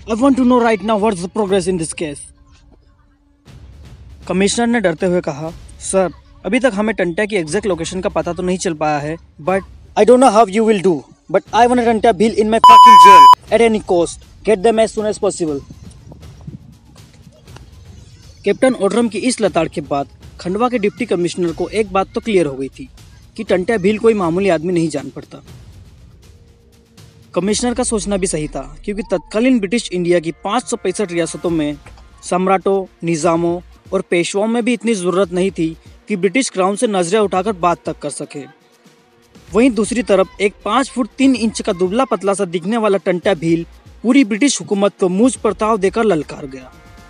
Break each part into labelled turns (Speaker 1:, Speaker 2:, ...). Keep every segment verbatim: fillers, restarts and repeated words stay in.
Speaker 1: I want to know right now what's the progress in this case. Commissioner ने डरते हुए कहा, sir अभी तक हमें टंट्या की एग्जैक्ट लोकेशन का पता तो नहीं चल पाया है, but I don't know how you will do, but I want Tantya Bhil in my fucking jail at any cost. Get them as soon as possible. Captain Odrum की इस लताड़ के बाद खंडवा के डिप्टी कमिश्नर को एक बात तो क्लियर हो गई थी कि टंट्या भील कोई मामूली आदमी नहीं जान पड़ता. कमिश्नर का सोचना भी सही था, क्योंकि तत्कालीन ब्रिटिश इंडिया की पाँच सौ पैंसठ रियासतों में सम्राटों, निज़ामों और पेशवाओं में भी इतनी ज़रूरत नहीं थी कि ब्रिटिश क्राउन से नजरें उठाकर बात तक कर सके. वहीं दूसरी तरफ एक पाँच फुट तीन इंच का दुबला पतला सा दिखने वाला टंट्या भील पूरी ब्रिटिश हुकूमत को मूंछ पर ताव देकर ललकार गया.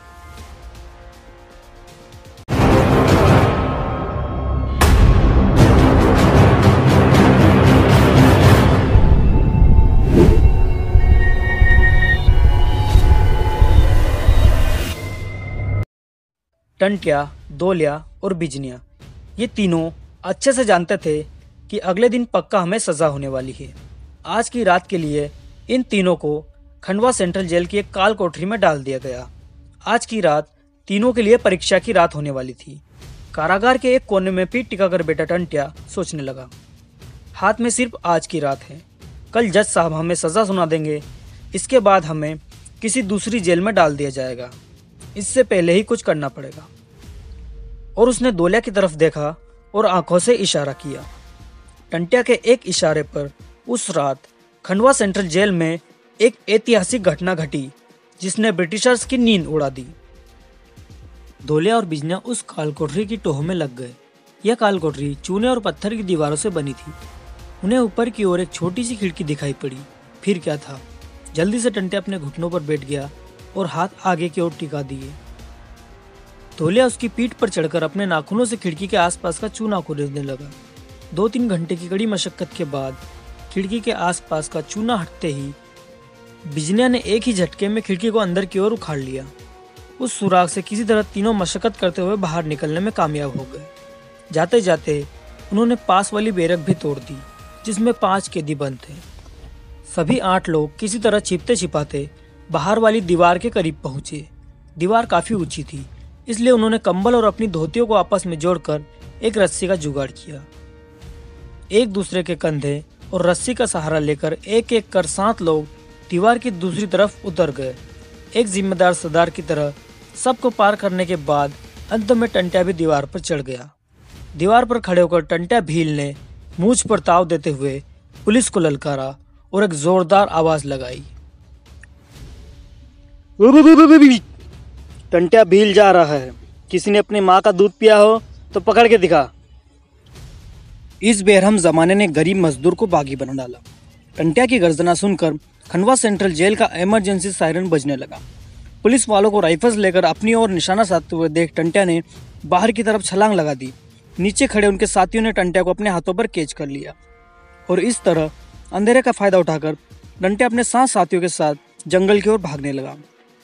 Speaker 1: टंट्या, दोलिया और बिजनिया ये तीनों अच्छे से जानते थे कि अगले दिन पक्का हमें सज़ा होने वाली है. आज की रात के लिए इन तीनों को खंडवा सेंट्रल जेल की एक काल कोठरी में डाल दिया गया. आज की रात तीनों के लिए परीक्षा की रात होने वाली थी. कारागार के एक कोने में पीठ टिकाकर बैठा टंट्या सोचने लगा, हाथ में सिर्फ आज की रात है. कल जज साहब हमें सज़ा सुना देंगे, इसके बाद हमें किसी दूसरी जेल में डाल दिया जाएगा. इससे पहले ही कुछ करना पड़ेगा. और उसने दोलिया की तरफ देखा और आंखों से इशारा किया. टंट्या के एक इशारे पर उस रात खंडवा सेंट्रल जेल में एक ऐतिहासिक घटना घटी जिसने ब्रिटिशर्स की नींद उड़ा दी. दोलिया और बिजनिया उस काल कोठरी की टोह में लग गए. यह काल कोठरी चूने और पत्थर की दीवारों से बनी थी. उन्हें ऊपर की ओर एक छोटी सी खिड़की दिखाई पड़ी. फिर क्या था, जल्दी से टंट्या अपने घुटनों पर बैठ गया और हाथ आगे की ओर टिका दिए. दोलिया उसकी पीठ पर चढ़कर अपने नाखूनों से खिड़की के आसपास का चूना कुरेदने लगा. दो तीन घंटे की कड़ी मशक्कत के बाद खिड़की के आसपास का चूना हटते ही बिजनिया ने एक ही झटके में खिड़की को अंदर की ओर उखाड़ लिया. उस सुराग से किसी तरह तीनों मशक्कत करते हुए बाहर निकलने में कामयाब हो गए. जाते जाते उन्होंने पास वाली बैरक भी तोड़ दी जिसमें पांच कैदी बंद थे. सभी आठ लोग किसी तरह छिपते छिपाते बाहर वाली दीवार के करीब पहुंचे. दीवार काफी ऊंची थी, इसलिए उन्होंने कंबल और अपनी धोतियों को आपस में जोड़कर एक रस्सी का जुगाड़ किया. एक दूसरे के कंधे और रस्सी का सहारा लेकर एक एक कर सात लोग दीवार की दूसरी तरफ उतर गए. एक जिम्मेदार सरदार की तरह सबको पार करने के बाद अंत में टंट्या भी दीवार पर चढ़ गया. दीवार पर खड़े होकर टंट्या भील ने मूंछ पर ताव देते हुए पुलिस को ललकारा और एक जोरदार आवाज लगाई, टंट्या भील जा रहा है. किसी ने अपनी माँ का दूध पिया हो तो पकड़ के दिखा. इस बेरहम जमाने ने गरीब मजदूर को बागी बना डाला. टंट्या की गर्जना सुनकर खंडवा सेंट्रल जेल का इमरजेंसी सायरन बजने लगा. पुलिस वालों को राइफल्स लेकर अपनी ओर निशाना साधते हुए देख टंट्या ने बाहर की तरफ छलांग लगा दी. नीचे खड़े उनके साथियों ने टंट्या को अपने हाथों पर कैच कर लिया और इस तरह अंधेरे का फायदा उठाकर टंट्या अपने सात साथियों के साथ जंगल की ओर भागने लगा.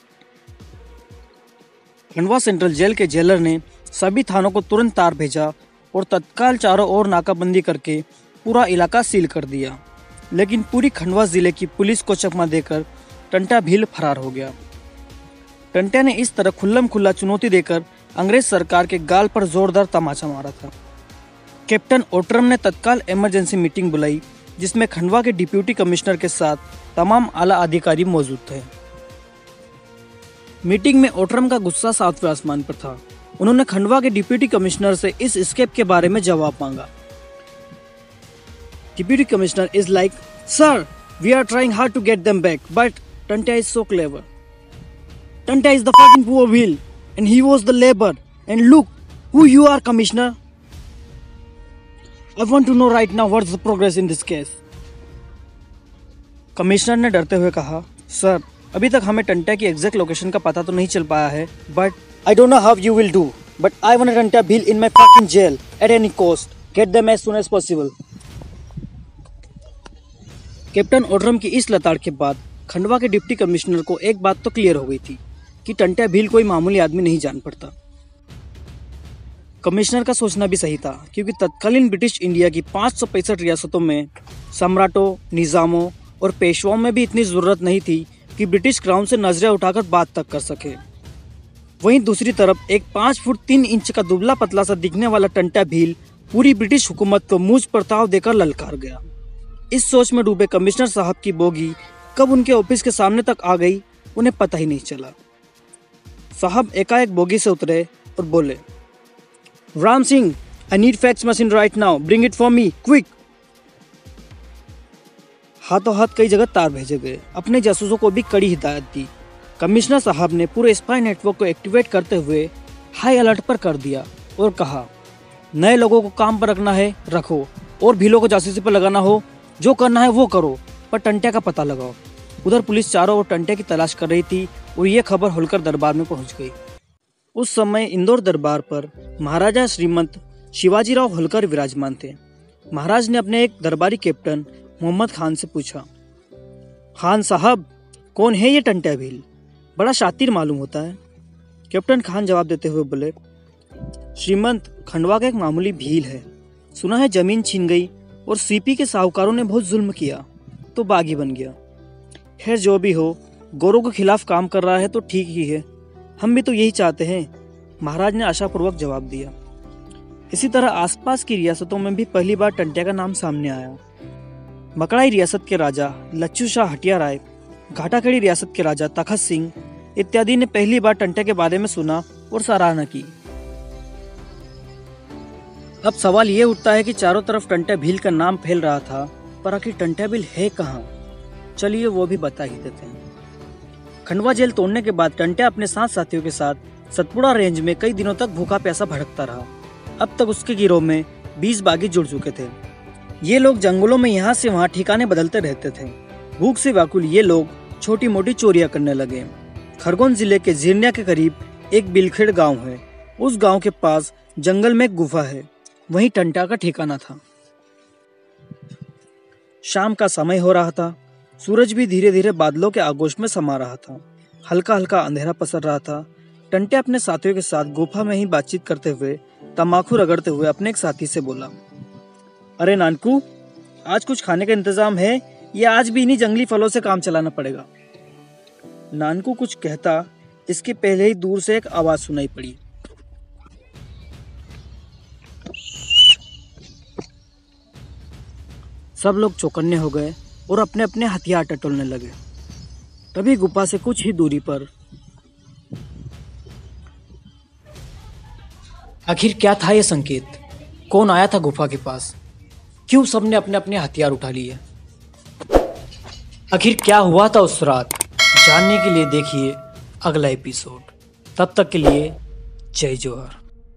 Speaker 1: खंडवा सेंट्रल जेल के जेलर ने सभी थानों को तुरंत तार भेजा और तत्काल चारों ओर नाकाबंदी करके पूरा इलाका सील कर दिया. लेकिन पूरी खंडवा जिले की पुलिस को चकमा देकर टंट्या भील फरार हो गया. टंट्या ने इस तरह खुल्लम खुल्ला चुनौती देकर अंग्रेज सरकार के गाल पर जोरदार तमाचा मारा था. कैप्टन ओट्रम ने तत्काल इमरजेंसी मीटिंग बुलाई जिसमें खंडवा के डिप्यूटी कमिश्नर के साथ तमाम आला अधिकारी मौजूद थे. मीटिंग में ओट्रम का गुस्सा सातवें आसमान पर था. उन्होंने खंडवा के डिप्यूटी कमिश्नर से इस एस्केप के बारे में जवाब मांगा. Deputy commissioner is like, sir we are trying hard to get them back but Tantya is so clever. Tantya is the fucking poor wheel and he was the labor, and look who you are, commissioner. I want to know right now what's the progress in this case. Commissioner ने डरते हुए कहा, sir अभी तक हमें टंट्या की exact location का पता तो नहीं चल पाया है, but I don't know how you will do, but I want Tantya Bhil in my fucking jail at any cost. Get them as soon as possible. Captain Odrum की इस लताड़ के बाद खंडवा के डिप्टी कमिश्नर को एक बात तो क्लियर हो गई थी कि टंट्या भील कोई मामूली आदमी नहीं जान पड़ता. कमिश्नर का सोचना भी सही था, क्योंकि तत्कालीन ब्रिटिश इंडिया की पाँच सौ पैंसठ रियासतों में सम्राटों, निज़ामों और पेशवाओं में भी इतनी ज़रूरत नहीं थी कि ब्रिटिश क्राउन से नजरें उठाकर बात तक कर सके। वहीं दूसरी तरफ एक पाँच फुट तीन इंच का दुबला पतला सा दिखने वाला टंट्या भील पूरी ब्रिटिश हुकूमत को मूंछ पर ताव देकर ललकार गया। इस सोच में डूबे कमिश्नर साहब की बोगी कब उनके ऑफिस के सामने तक आ गई उन्हें पता ही नहीं चला। साहब एकाएक बोगी से उतरे और बोले, Ram Singh, I need fax machine right now, bring it for me quick. हाथों हाथ कई जगह तार भेजे गए। अपने जासूसों को भी कड़ी हिदायत दी। कमिश्नर साहब ने पूरे स्पाई नेटवर्क को एक्टिवेट करते हुए हाई अलर्ट पर कर दिया और कहा, नए लोगों को काम पर रखना है रखो, और भीलों को जासूसी पर लगाना हो, जो करना है वो करो, पर टंट्या का पता लगाओ। उधर पुलिस चारों ओर टंट्या की तलाश कर रही थी और ये खबर होलकर दरबार में पहुंच गई। उस समय इंदौर दरबार पर महाराजा श्रीमंत शिवाजीराव होलकर विराजमान थे। महाराज ने अपने एक दरबारी कैप्टन मोहम्मद खान से पूछा, खान साहब, कौन है ये टंट्या भील? बड़ा शातिर मालूम होता है। कैप्टन खान जवाब देते हुए बोले, श्रीमंत, खंडवा का एक मामूली भील है। सुना है जमीन छीन गई और सीपी के साहूकारों ने बहुत जुल्म किया तो बागी बन गया। खैर जो भी हो, गोरों के खिलाफ काम कर रहा है तो ठीक ही है, हम भी तो यही चाहते हैं, महाराज ने आशापूर्वक जवाब दिया। इसी तरह आसपास की रियासतों में भी पहली बार टंट्या का नाम सामने आया। मकड़ाई रियासत के राजा लच्छू शाह हटिया राय, घाटाखेड़ी रियासत के राजा तखत सिंह इत्यादि ने पहली बार टंट्या के बारे में सुना और सराहना की। अब सवाल ये उठता है कि चारों तरफ टंट्या भील का नाम फैल रहा था, पर आखिर टंट्या भील है कहाँ? चलिए वो भी बता ही देते हैं। खंडवा जेल तोड़ने के बाद टंट्या अपने साथ साथियों के साथ सतपुड़ा रेंज में कई दिनों तक भूखा प्यासा भटकता रहा। अब तक उसके गिरोह में बीस बागी जुड़ चुके थे। ये लोग जंगलों में यहाँ से वहाँ ठिकाने बदलते रहते थे। भूख से व्याकुल ये लोग छोटी मोटी चोरियां करने लगे। खरगोन जिले के झिरनिया के करीब एक बिलखेड़ गांव है। उस गांव के पास जंगल में एक गुफा है, वहीं टंट्या का ठिकाना था। शाम का समय हो रहा था। सूरज भी धीरे धीरे बादलों के आगोश में समा रहा था। हल्का हल्का अंधेरा पसर रहा था। टंट्या अपने साथियों के साथ गुफा में ही बातचीत करते हुए तम्बाकू रगड़ते हुए अपने एक साथी से बोला, अरे नानकू, आज कुछ खाने का इंतजाम है या आज भी इन्हीं जंगली फलों से काम चलाना पड़ेगा? नानकू कुछ कहता, इसके पहले ही दूर से एक आवाज सुनाई पड़ी। सब लोग चौकन्ने हो गए और अपने अपने हथियार टटोलने लगे। तभी गुफा से कुछ ही दूरी पर आखिर क्या था ये संकेत? कौन आया था गुफा के पास? क्यों सबने अपने अपने हथियार उठा लिए? आखिर क्या हुआ था उस रात? जानने के लिए देखिए अगला एपिसोड। तब तक के लिए जय जोहर।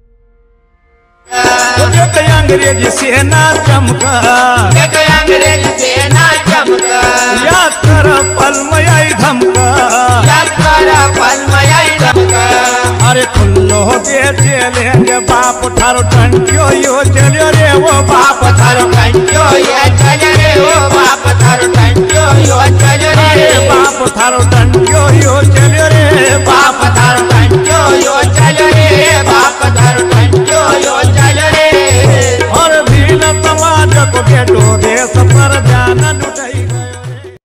Speaker 2: अंग्रेजी सेना चमका, अंग्रेजी सेना चमका, याद कर पल मयाई धमका, याद कर पल मयाई धमका। अरे खुल्लो के चलेंगे बाप थारो टंट्यो यो चलियो रे वो बाप थारो टंट्यो यो चलियो रे वो बाप थारो टंट्यो यो चलियो रे बाप थारो टंट्यो यो